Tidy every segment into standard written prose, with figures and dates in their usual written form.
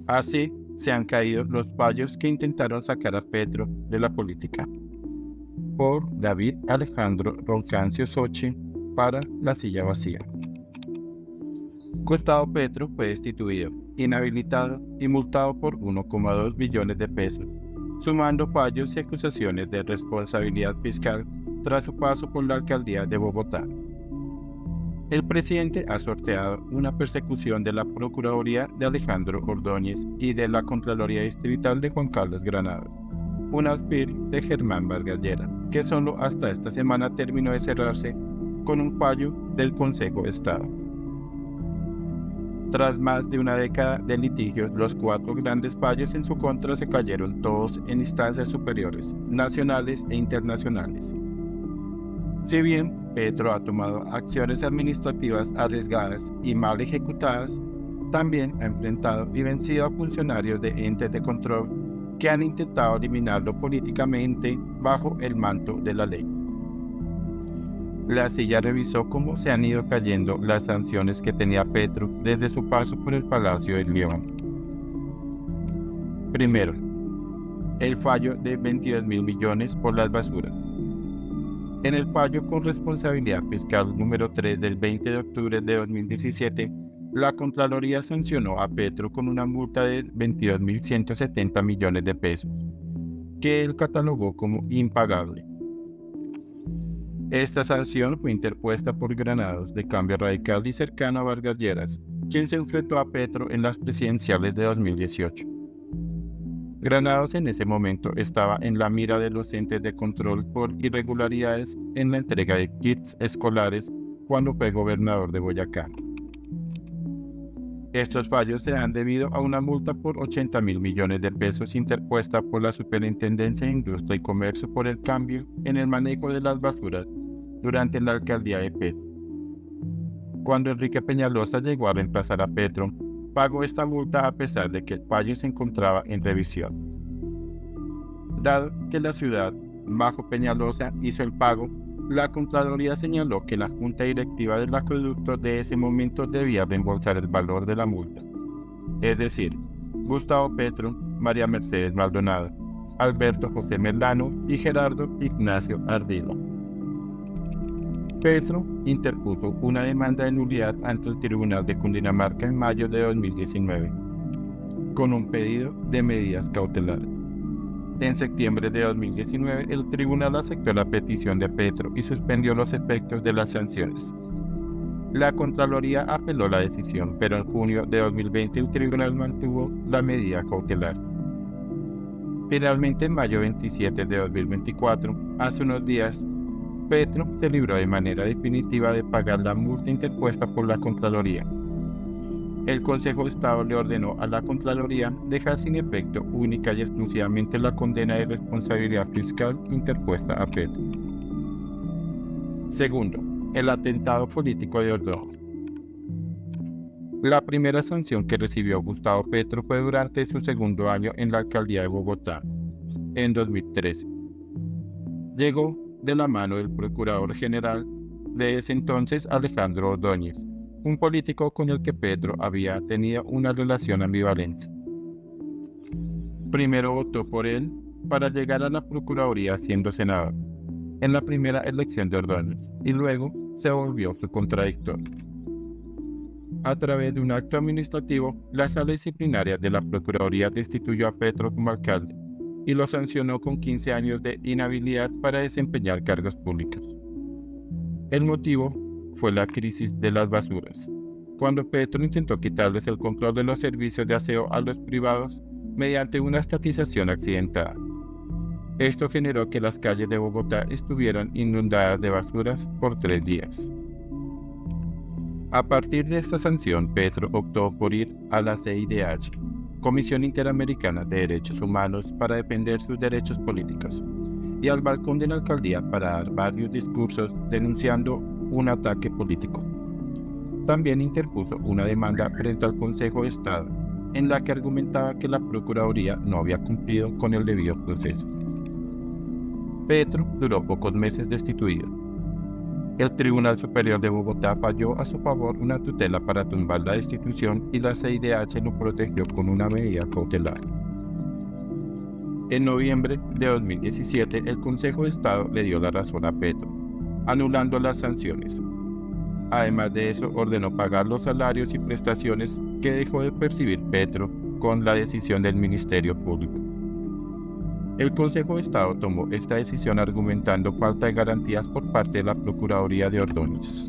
Así se han caído los fallos que intentaron sacar a Petro de la política. Por David Alejandro Roncancio Sochi, para La Silla Vacía. Gustavo Petro fue destituido, inhabilitado y multado por 1,2 billones de pesos, sumando fallos y acusaciones de responsabilidad fiscal tras su paso por la alcaldía de Bogotá. El presidente ha sorteado una persecución de la Procuraduría de Alejandro Ordóñez y de la Contraloría Distrital de Juan Carlos Granados, un alfil de Germán Vargas Lleras, que solo hasta esta semana terminó de cerrarse con un fallo del Consejo de Estado. Tras más de una década de litigios, los 4 grandes fallos en su contra se cayeron todos en instancias superiores, nacionales e internacionales. Si bien Petro ha tomado acciones administrativas arriesgadas y mal ejecutadas, también ha enfrentado y vencido a funcionarios de entes de control que han intentado eliminarlo políticamente bajo el manto de la ley. La Silla revisó cómo se han ido cayendo las sanciones que tenía Petro desde su paso por el Palacio de León. Primero, el fallo de 22.000 millones por las basuras. En el fallo con responsabilidad fiscal número 3 del 20 de octubre de 2017, la Contraloría sancionó a Petro con una multa de 22.170 millones de pesos, que él catalogó como impagable. Esta sanción fue interpuesta por Granados, de Cambio Radical y cercano a Vargas Lleras, quien se enfrentó a Petro en las presidenciales de 2018. Granados en ese momento estaba en la mira de los entes de control por irregularidades en la entrega de kits escolares cuando fue gobernador de Boyacá. Estos fallos se han debido a una multa por 80.000 millones de pesos interpuesta por la Superintendencia de Industria y Comercio por el cambio en el manejo de las basuras durante la alcaldía de Petro. Cuando Enrique Peñalosa llegó a reemplazar a Petro, pagó esta multa a pesar de que el fallo se encontraba en revisión. Dado que la ciudad, bajo Peñalosa, hizo el pago, la Contraloría señaló que la junta directiva del acueducto de ese momento debía reembolsar el valor de la multa. Es decir, Gustavo Petro, María Mercedes Maldonado, Alberto José Merlano y Gerardo Ignacio Ardila. Petro interpuso una demanda de nulidad ante el Tribunal de Cundinamarca en mayo de 2019, con un pedido de medidas cautelares. En septiembre de 2019, el tribunal aceptó la petición de Petro y suspendió los efectos de las sanciones. La Contraloría apeló la decisión, pero en junio de 2020 el tribunal mantuvo la medida cautelar. Finalmente, en mayo 27 de 2024, hace unos días, Petro se libró de manera definitiva de pagar la multa interpuesta por la Contraloría. El Consejo de Estado le ordenó a la Contraloría dejar sin efecto única y exclusivamente la condena de responsabilidad fiscal interpuesta a Petro. Segundo, el atentado político de Ordóñez. La primera sanción que recibió Gustavo Petro fue durante su segundo año en la alcaldía de Bogotá, en 2013. Llegó de la mano del Procurador General de ese entonces, Alejandro Ordóñez, un político con el que Petro había tenido una relación ambivalente. Primero votó por él para llegar a la Procuraduría siendo senador, en la primera elección de Ordóñez, y luego se volvió su contradictor. A través de un acto administrativo, la sala disciplinaria de la Procuraduría destituyó a Petro como alcalde y lo sancionó con 15 años de inhabilidad para desempeñar cargos públicos. El motivo fue la crisis de las basuras, cuando Petro intentó quitarles el control de los servicios de aseo a los privados mediante una estatización accidentada. Esto generó que las calles de Bogotá estuvieran inundadas de basuras por 3 días. A partir de esta sanción, Petro optó por ir a la CIDH, Comisión Interamericana de Derechos Humanos, para defender sus derechos políticos, y al balcón de la alcaldía para dar varios discursos denunciando un ataque político. También interpuso una demanda frente al Consejo de Estado, en la que argumentaba que la Procuraduría no había cumplido con el debido proceso. Petro duró pocos meses destituido. El Tribunal Superior de Bogotá falló a su favor una tutela para tumbar la destitución y la CIDH lo protegió con una medida cautelar. En noviembre de 2017, el Consejo de Estado le dio la razón a Petro, anulando las sanciones. Además de eso, ordenó pagar los salarios y prestaciones que dejó de percibir Petro con la decisión del Ministerio Público. El Consejo de Estado tomó esta decisión argumentando falta de garantías por parte de la Procuraduría de Ordóñez.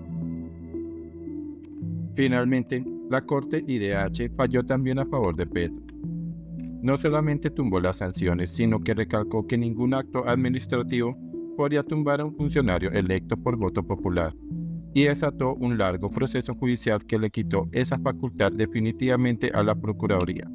Finalmente, la Corte IDH falló también a favor de Petro. No solamente tumbó las sanciones, sino que recalcó que ningún acto administrativo podría tumbar a un funcionario electo por voto popular, y desató un largo proceso judicial que le quitó esa facultad definitivamente a la Procuraduría.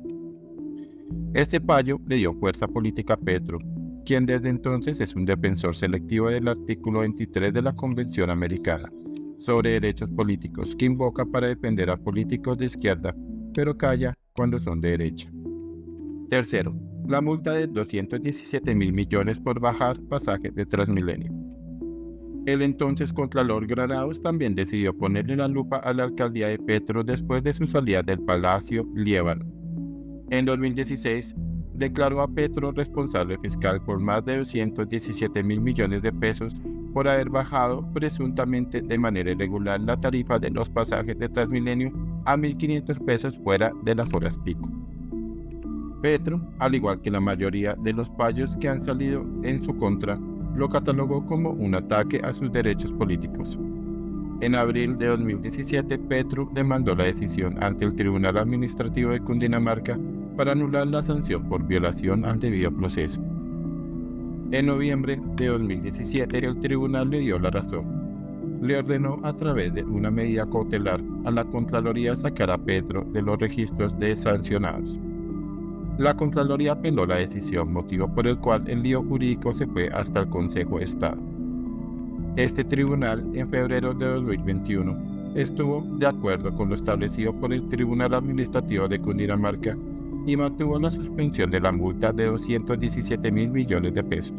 Este fallo le dio fuerza política a Petro, quien desde entonces es un defensor selectivo del artículo 23 de la Convención Americana sobre Derechos Políticos, que invoca para defender a políticos de izquierda, pero calla cuando son de derecha. Tercero, la multa de 217.000 millones por bajar pasajes de Transmilenio. El entonces Contralor Granados también decidió ponerle la lupa a la alcaldía de Petro después de su salida del Palacio Líbano. En 2016, declaró a Petro responsable fiscal por más de 217.000 millones de pesos por haber bajado presuntamente de manera irregular la tarifa de los pasajes de Transmilenio a 1.500 pesos fuera de las horas pico. Petro, al igual que la mayoría de los fallos que han salido en su contra, lo catalogó como un ataque a sus derechos políticos. En abril de 2017, Petro demandó la decisión ante el Tribunal Administrativo de Cundinamarca para anular la sanción por violación al debido proceso. En noviembre de 2017, el tribunal le dio la razón. Le ordenó a través de una medida cautelar a la Contraloría sacar a Petro de los registros de sancionados. La Contraloría apeló la decisión, motivo por el cual el lío jurídico se fue hasta el Consejo de Estado. Este tribunal, en febrero de 2021, estuvo de acuerdo con lo establecido por el Tribunal Administrativo de Cundinamarca y mantuvo la suspensión de la multa de 217.000 millones de pesos.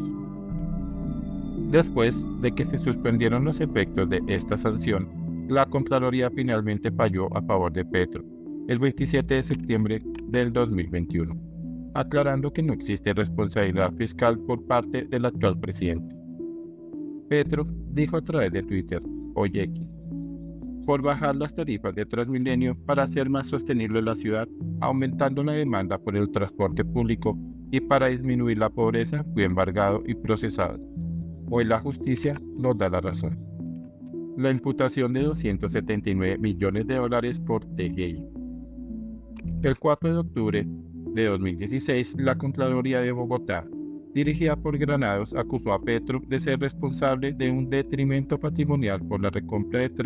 Después de que se suspendieron los efectos de esta sanción, la Contraloría finalmente falló a favor de Petro el 27 de septiembre del 2021, aclarando que no existe responsabilidad fiscal por parte del actual presidente. Petro dijo a través de Twitter, hoy X, por bajar las tarifas de Transmilenio para hacer más sostenible la ciudad, aumentando la demanda por el transporte público y para disminuir la pobreza, fui embargado y procesado. Hoy la justicia nos da la razón. La imputación de 279 millones de dólares por TGI. El 4 de octubre de 2016, la Contraloría de Bogotá, dirigida por Granados, acusó a Petro de ser responsable de un detrimento patrimonial por la recompra de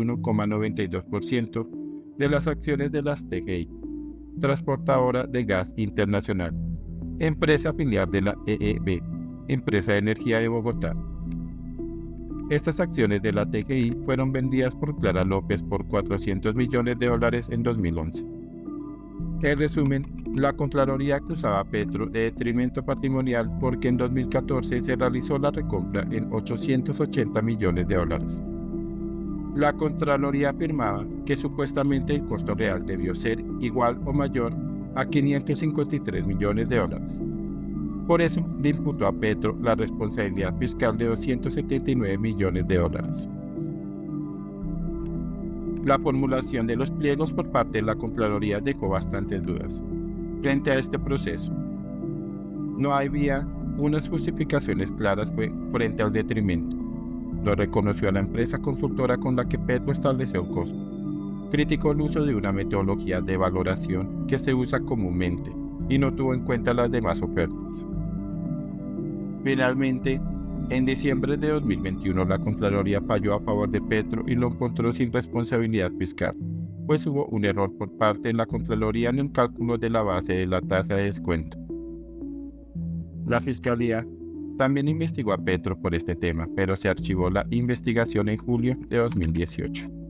31,92% de las acciones de las TGI, transportadora de gas internacional, empresa filial de la EEB, Empresa de Energía de Bogotá. Estas acciones de la TGI fueron vendidas por Clara López por 400 millones de dólares en 2011. En resumen, la Contraloría acusaba a Petro de detrimento patrimonial porque en 2014 se realizó la recompra en 880 millones de dólares. La Contraloría afirmaba que supuestamente el costo real debió ser igual o mayor a 553 millones de dólares. Por eso le imputó a Petro la responsabilidad fiscal de 279 millones de dólares. La formulación de los pliegos por parte de la Contraloría dejó bastantes dudas frente a este proceso. No había unas justificaciones claras frente al detrimento. Lo reconoció a la empresa consultora con la que Petro estableció el costo. Criticó el uso de una metodología de valoración que se usa comúnmente y no tuvo en cuenta las demás ofertas. Finalmente, en diciembre de 2021, la Contraloría falló a favor de Petro y lo encontró sin responsabilidad fiscal, pues hubo un error por parte de la Contraloría en el cálculo de la base de la tasa de descuento. La Fiscalía también investigó a Petro por este tema, pero se archivó la investigación en julio de 2018.